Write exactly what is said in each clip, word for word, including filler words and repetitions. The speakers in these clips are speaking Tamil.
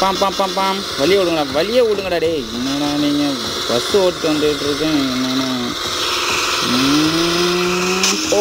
பாம் பாம் பாம் பாம் வழியே விடுங்கடா, வழியே விடுங்கடா டே. என்னடா நீங்கள் பஸ்ஸு ஓட்டு வந்துட்டு இருக்கேன் என்னென்னா. ஓ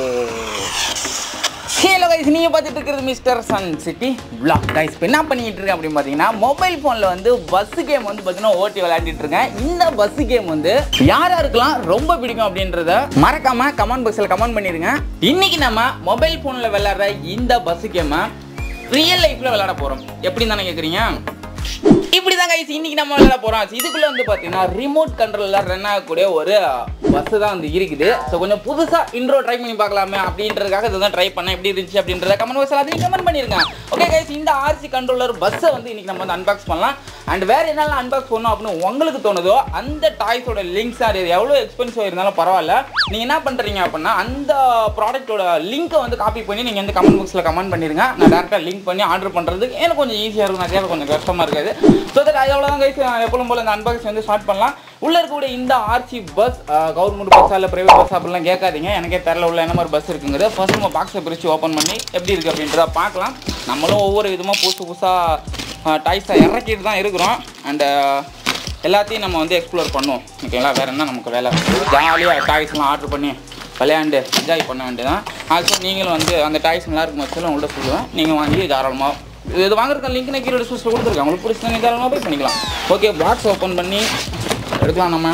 ஹலோ கைஸ், நீங்கள் பார்த்துட்டு இருக்கிறது mister Sun City vlog. Guys இப்போ என்ன பண்ணிக்கிட்டு இருக்கேன் அப்படின்னு பார்த்தீங்கன்னா, மொபைல் ஃபோனில் வந்து பஸ்ஸு கேம் வந்து பார்த்தீங்கன்னா ஓட்டி விளையாடிட்டு இருக்கேன். இந்த பஸ்ஸு கேம் வந்து யார் யாருக்கெல்லாம் ரொம்ப பிடிக்கும் அப்படின்றத மறக்காமல் கமெண்ட் பாக்ஸில் கமெண்ட் பண்ணிடுங்க. இன்றைக்கி நம்ம மொபைல் ஃபோனில் விளையாடுற இந்த பஸ்ஸு கேமை ரியல் லைஃப்பில் விளையாட போகிறோம். எப்படின்னு தானே கேட்குறீங்க? இப்படி தான் கைஸ் இன்னைக்கு நம்ம விளையாட போகிறோம். இதுக்குள்ளே வந்து பார்த்தீங்கன்னா ரிமோட் கண்ட்ரோலில் ரன் ஆகக்கூடிய ஒரு பஸ்ஸு தான் வந்து இருக்குது. ஸோ கொஞ்சம் புதுசாக இன்ட்ரோ ட்ரை பண்ணி பார்க்கலாமே அப்படின்றதுக்காக இதை தான் ட்ரை பண்ணேன். எப்படி இருந்துச்சு அப்படின்றத கமெண்ட் பாக்ஸில் அதையும் கமெண்ட் பண்ணியிருக்கேன். ஓகே கைஸ், இந்த ஆர்சி கண்ட்ரோலர் பஸ்ஸை வந்து இன்றைக்கி நம்ம வந்து அன்பாக்ஸ் பண்ணலாம். அண்ட் வேறு என்னெல்லாம் அன்பாக்ஸ் பண்ணணும் அப்படின்னு உங்களுக்கு தோணுதோ அந்த டாய்ஸோட லிங்க்ஸ் அது எவ்வளோ எக்ஸ்பென்சிவ் இருந்தாலும் பரவாயில்ல, நீங்கள் என்ன பண்ணுறீங்க அப்படின்னா அந்த ப்ராடக்ட்டோட லிங்க்கை வந்து காப்பி பண்ணி நீங்கள் வந்து கமெண்ட் பாக்ஸில் கமெண்ட் பண்ணிடுங்க. நான் டேரெக்டாக லிங்க் பண்ணி ஆர்டர் பண்ணுறதுக்கு எனக்கு கொஞ்சம் ஈஸியாக இருக்கும், நிறையா கொஞ்சம் கஷ்டமாக இருக்காது. ஸோ தட் அது எவ்வளோ தான் கைஸ் எப்பவும் போல் இந்த அன்பாக்ஸ் வந்து ஸ்டார்ட் பண்ணலாம். உள்ளே இருக்கக்கூடிய இந்த ஆர்சி பஸ் கவர்மெண்ட் பஸ்ஸா இல்லை ப்ரைவேட் பஸ் அப்படிலாம் கேட்காதீங்க, எனக்கே தெரியல உள்ள என்ன மாதிரி பஸ் இருக்குங்கிறது. ஃபர்ஸ்ட் நம்ம பாக்ஸை பிரித்து ஓப்பன் பண்ணி எப்படி இருக்குது அப்படின்றத பார்க்கலாம். நம்மளும் ஒவ்வொரு விதமாக புதுசு புதுசாக டாய்ஸை இறக்கிட்டு தான் இருக்கிறோம். அண்டு எல்லாத்தையும் நம்ம வந்து எக்ஸ்ப்ளோர் பண்ணுவோம். ஓகேங்களா, வேறு என்ன நமக்கு வேலை, ஜாலியாக டாய்ஸ்லாம் ஆர்டர் பண்ணி விளையாண்டு என்ஜாய் பண்ண வேண்டியதான். ஆல்சோ நீங்களும் வந்து அந்த டாய்ஸ் நல்லா இருக்கும் பட்சத்தில் உங்கள்கிட்ட சொல்லுவேன், நீங்கள் வாங்கி தாராளமாக இது வாங்குறதுக்கு லிங்க் நான் கீழே டிஸ்கிரிப்ஷனில் கொடுத்துருக்கேன். உங்களுக்கு பிடிச்சா நீங்கள் தாராளமாக போய் பண்ணிக்கலாம். ஓகே, பாக்ஸ் ஓப்பன் பண்ணி எடுக்கலாம் நம்ம.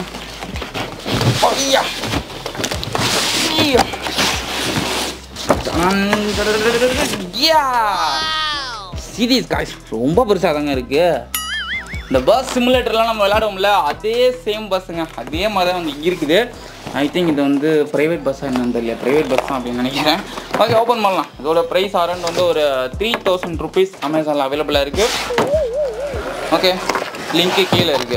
சீரியஸ் காய்ஸ் ரொம்ப பெருசாக தாங்க இருக்குது. இந்த பஸ் சிமுலேட்டர்லாம் நம்ம விளையாடுவோம்ல அதே சேம் பஸ்ஸுங்க, அதே மாதிரி தான் வந்து இருக்குது. ஐ திங்க் இது வந்து ப்ரைவேட் பஸ்ஸாக என்னன்னு தெரியல, ப்ரைவேட் பஸ் தான் அப்படின்னு நினைக்கிறேன். ஓகே, ஓப்பன் பண்ணலாம். இதோட ப்ரைஸ் அரௌண்ட் வந்து ஒரு த்ரீ தௌசண்ட் ருபீஸ் அமேசானில் அவைலபிளாக இருக்குது. ஓகே, லிங்க்கு கீழே இருக்குது.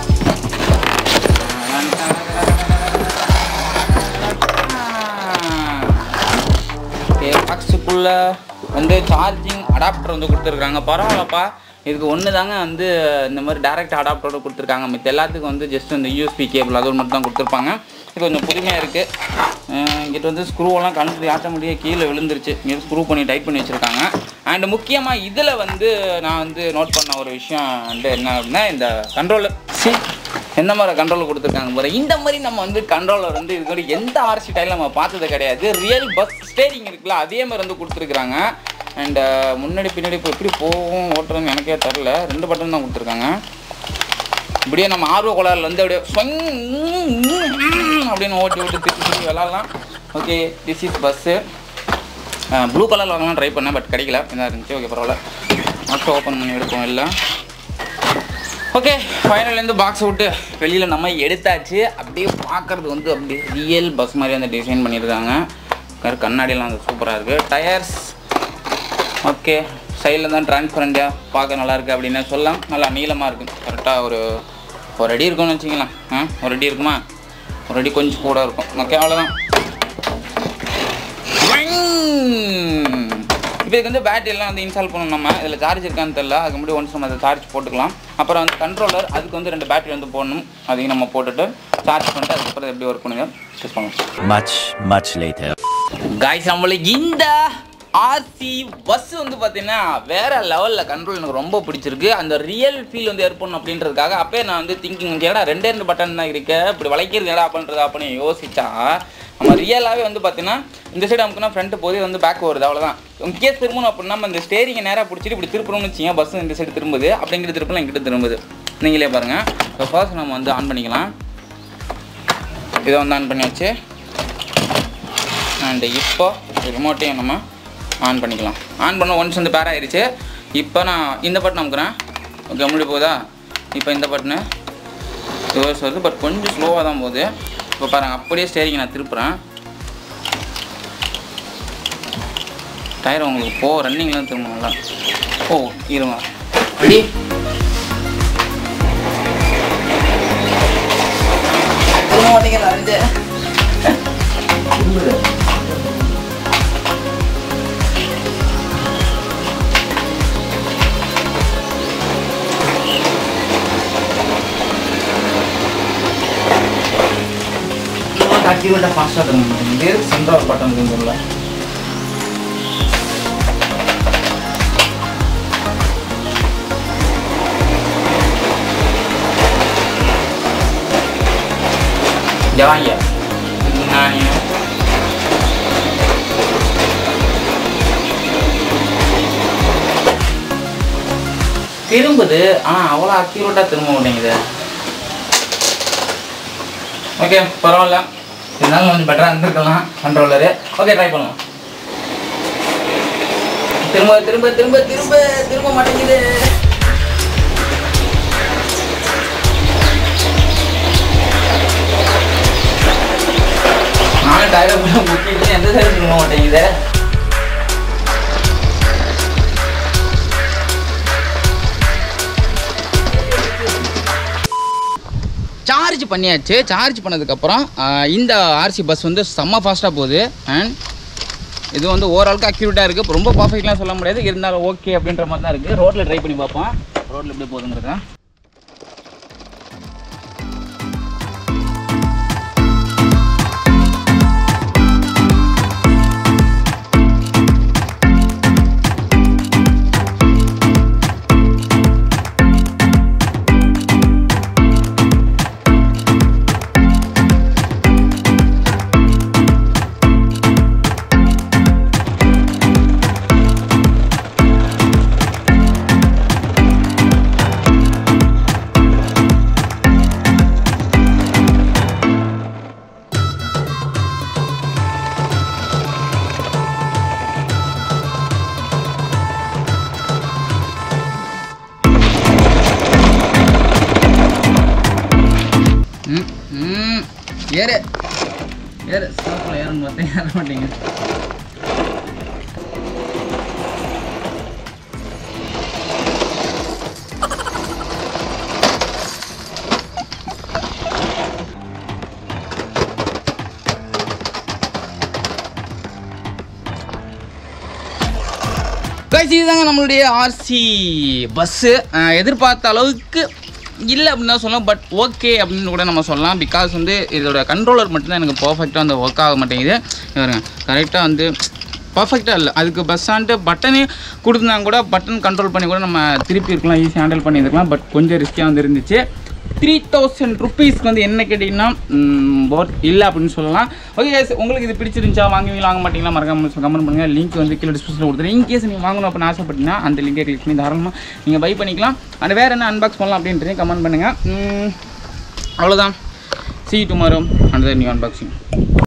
ஓகே, பாக்ஸுக்குள்ளே வந்து சார்ஜிங் அடாப்டர் வந்து கொடுத்துருக்காங்க. பரவாயில்லப்பா, இதுக்கு ஒன்று தாங்க வந்து இந்த மாதிரி டேரெக்ட் அடாப்டரோட கொடுத்துருக்காங்க. மித்த எல்லாத்துக்கும் வந்து ஜஸ்ட் இந்த யூஎஸ்பி கேபிள் அது மட்டும் தான் கொடுத்துருப்பாங்க. இது கொஞ்சம் புதுமையாக இருக்குது. இங்கிட்ட வந்து ஸ்க்ரூவெல்லாம் கழுத்து ஆட்ட முடிய கீழே விழுந்துருச்சு, இங்கே ஸ்க்ரூ பண்ணி டைட் பண்ணி வச்சுருக்காங்க. அண்டு முக்கியமாக இதில் வந்து நான் வந்து நோட் பண்ண ஒரு விஷயம் வந்து என்ன அப்படின்னா, இந்த கண்ட்ரோலர் சி எந்த மாதிரி கண்ட்ரோலர் கொடுத்துருக்காங்க பாரு. இந்த மாதிரி நம்ம வந்து கண்ட்ரோலர் வந்து இதுக்கு எந்த ஆர்சி டைலில் நம்ம பார்த்தது கிடையாது. ரியல் பஸ் ஸ்டேரிங் இருக்குல்ல அதே மாதிரி வந்து கொடுத்துருக்குறாங்க. அண்டு முன்னாடி பின்னாடி இப்போ எப்படி போகும் ஓட்டுறதுன்னு எனக்கே தெரில, ரெண்டு பட்டன் தான் கொடுத்துருக்காங்க. இப்படியே நம்ம ஆர்வ கோளாறில் வந்து அப்படியே அப்படின்னு ஓட்டி ஓட்டி திருப்பி திருப்பி விளாட்லாம். Okay, this is bus. Blue கலரில் வாங்கலாம் ட்ரை பண்ணேன், பட் கிடைக்கல, இதாக இருந்துச்சு. ஓகே, பரவாயில்ல. மட்டும் ஓப்பன் பண்ணி எடுப்போம் இல்லை. ஓகே, ஃபைனல்லேருந்து பாக்ஸை விட்டு வெளியில் நம்ம எடுத்தாச்சு. அப்படியே பார்க்குறது வந்து அப்படியே ரியல் பஸ் மாதிரி வந்து டிசைன் பண்ணியிருக்காங்க. கண்ணாடியெல்லாம் வந்து சூப்பராக இருக்குது. டயர்ஸ் ஓகே, சைடில் தான் டிரான்ஸ்பரண்ட்டாக பார்க்க நல்லாயிருக்கு அப்படின்னு சொல்லலாம். நல்லா நீளமாக இருக்குது, கரெக்டாக ஒரு ஒரு அடி இருக்கும்னு வச்சுக்கலாம். ஆ ஒரு அடி இருக்குமா, ஒரு அடி கொஞ்சம் கூட இருக்கும். ஓகே, அவ்வளோதான். இப்போ இதுக்கு வந்து பேட்டரியெல்லாம் வந்து இன்ஸ்டால் பண்ணணும். நம்ம இதில் சார்ஜ் இருக்கான்னு தெரியல, அதுக்கு முன்னாடி ஒன்ஸ் நம்ம அதை சார்ஜ் போட்டுக்கலாம். அப்புறம் வந்து கண்ட்ரோலர் அதுக்கு வந்து ரெண்டு பேட்டரி வந்து போடணும், அதையும் நம்ம போட்டுட்டு சார்ஜ் பண்ணிட்டு அதுக்கப்புறம் எப்படி ஒர்க் பண்ணுங்க யூஸ் பண்ணலாம். மச் மச் லேட்டர் காய்ஸ், நம்மளுக்கு இந்த ஆர்சி பஸ் வந்து பார்த்தீங்கன்னா வேறு லெவலில் கண்ட்ரோல் எனக்கு ரொம்ப பிடிச்சிருக்கு. அந்த ரியல் ஃபீல் வந்து ஏற்படணும் அப்படின்றதுக்காக அப்போயே நான் வந்து திங்கிங் ஏன்னா ரெண்டே ரெண்டு பட்டன் தான் இருக்கு, இப்படி வளைக்கிறது ஏடா அப்படின்றத அப்படின்னு யோசிச்சா நம்ம ரியலாகவே வந்து பார்த்தீங்கன்னா இந்த சைடு அமுக்குனா ஃப்ரண்ட்டு போதே வந்து பேக் வருது, அவ்வளோதான். முக்கியம் திரும்பணும் அப்படின்னா நம்ம இந்த ஸ்டேரிங்கை நேராக பிடிச்சிட்டு இப்படி திருப்பணும்னு வச்சிங்க, பஸ் இந்த சைடு திரும்புது, அப்படிங்கிற திருப்பலாம் இங்கிட்ட திரும்புது. நீங்களே பாருங்கள். இப்போ ஃபர்ஸ்ட் நம்ம வந்து ஆன் பண்ணிக்கலாம். இதை வந்து ஆன் பண்ணி வச்சு அண்டு இப்போ ரிமோட்டையும் நம்ம ஆன் பண்ணிக்கலாம். ஆன் பண்ண ஒன்ஸ் வந்து பேர் ஆயிடுச்சு. இப்போ நான் இந்த பட்டன் அமுக்குறேன். ஓகே, முடி போகுதா? இப்போ இந்த பட்டனு ரிவர்ஸ் வருது, பட் கொஞ்சம் ஸ்லோவாக தான் போகுது. இப்போ பாருங்கள், அப்படியே ஸ்டேரிங் நான் திருப்புறேன். டயர் உங்களுக்கு போ ரன்னிங்லாம் திரும்ப நல்லா. ஓ இருங்க, ரெடி. ஆக்டிவேட்டா ஃபாஸ்ட்டாக தரணும். இது சென்ட்ரல் பட்டன் இருக்குல்ல, இங்கே வாங்க நான் திரும்புது ஆனால் அவ்வளோ அக்யூரேட்டாக திரும்ப மாட்டேங்குது. ஓகே பரவாயில்ல, இருந்தாலும் கொஞ்சம் பெட்டராக இருந்திருக்கலாம் கண்ட்ரோலரு. ஓகே ட்ரை பண்ணலாம். திரும்ப திரும்ப திரும்ப திரும்ப திரும்ப மாட்டேங்குது. நானும் டயரை முக்கிட்டு எந்த சைடு திரும்ப மாட்டேங்குது. சார்ஜ் பண்ணியாச்சு. சார்ஜ் பண்ணதுக்கப்புறம் இந்த ஆர்சி பஸ் வந்து செம்ம ஃபாஸ்ட்டாக போகுது. அண்ட் இது வந்து ஓரளவுக்கு அக்யூரேட்டாக இருக்குது. ரொம்ப பர்ஃபெக்ட்லாம் சொல்ல முடியாது, இருந்தாலும் ஓகே அப்படின்ற மாதிரி தான் இருக்குது. ரோட்டில் ட்ரை பண்ணி பார்ப்போம் ரோட்டில் எப்படி போகுதுங்கிறத. ஏறு ஏறு ஸ்டாப்பில் ஏறணும் பார்த்தேன், ஏற மாட்டேங்க. கைஸ் இதுதாங்க நம்மளுடைய ஆர்சி பஸ்ஸு. எதிர்பார்த்த அளவுக்கு இல்லை அப்படின்னு தான் சொல்லலாம், பட் ஓகே அப்படின்னு கூட நம்ம சொல்லலாம். பிகாஸ் வந்து இதோட கண்ட்ரோலர் மட்டும்தான் எனக்கு பர்ஃபெக்டாக வந்து ஒர்க் ஆக மாட்டேங்குது. பாருங்க கரெக்டாக வந்து பர்ஃபெக்டாக இல்லை. அதுக்கு பஸ்ஸான்ட்டு பட்டனே கொடுத்துருந்தாங்க கூட பட்டன் கண்ட்ரோல் பண்ணி கூட நம்ம திருப்பி இருக்கலாம், ஈஸியாக ஹேண்டில் பண்ணியிருக்கலாம். பட் கொஞ்சம் ரிஸ்கியாக வந்து இருந்துச்சு. த்ரீ தௌசண்ட் ருபீஸ்க்கு வந்து என்ன கேட்டிங்கன்னா போட் இல்லை அப்படின்னு சொல்லலாம். ஓகே கேஸ், உங்களுக்கு இது பிடிச்சிருந்துச்சா, வாங்குவீங்களா வாங்க மாட்டிங்களா மறக்காம கமெண்ட் பண்ணுங்கள். லிங்க் வந்து கீழே டிஸ்கிரிப்ஷனில் கொடுத்துருங்க. இன்கேஸ் நீங்கள் வாங்கணும் அப்படின்னு ஆசைப்பட்டீங்கன்னா அந்த லிங்கை கிளிக் பண்ணி தாராளமாக நீங்கள் பை பண்ணிக்கலாம். அண்ட் வேறு என்ன அன்பாக்ஸ் பண்ணலாம் அப்படின்றதையும் கமெண்ட் பண்ணுங்கள். அவ்வளோதான். see you tomorrow another new unboxing.